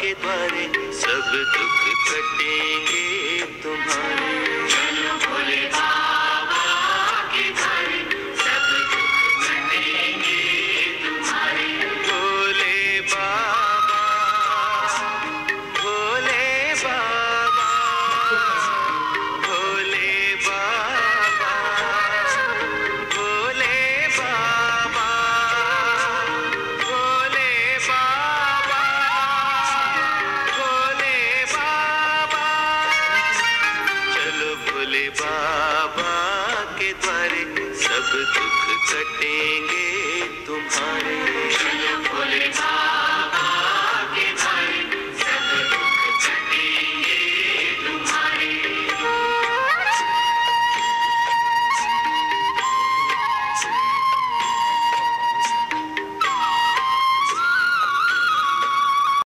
के द्वारे सब दुख कटेंगे तुम्हारे। चलो भोले बाबा के द्वारे सब दुख कटेंगे तुम्हारे। भोले बाबा, भोले बाबा, भोले बाबा, भोले बाबा, भोले बाबा, भोले बाबा। चलो भोले बाबा के द्वारे सब दुख कटेंगे तुम्हारे।